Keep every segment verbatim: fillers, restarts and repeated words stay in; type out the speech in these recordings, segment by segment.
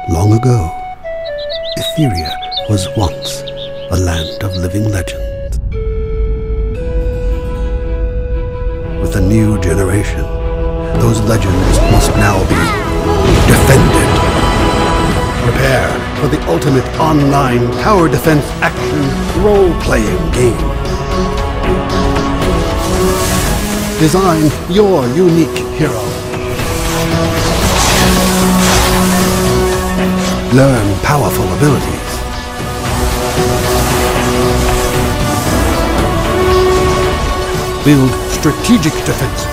Long ago, Etheria was once a land of living legends. With a new generation, those legends must now be defended. Prepare for the ultimate online tower defense action role-playing game. Design your unique hero. Learn powerful abilities. Build strategic defenses.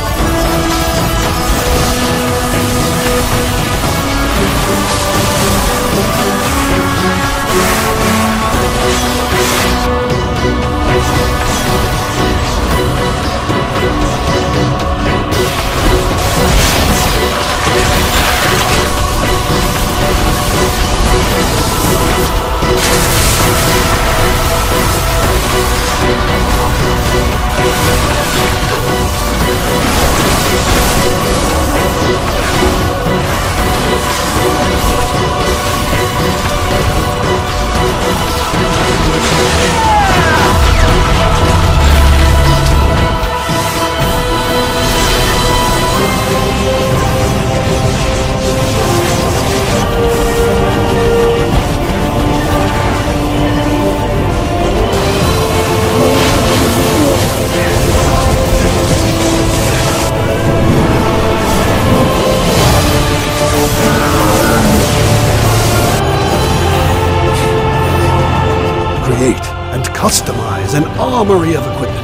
Create and customize an armory of equipment.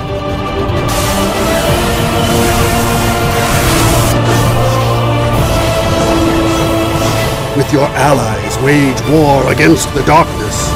With your allies, wage war against the darkness.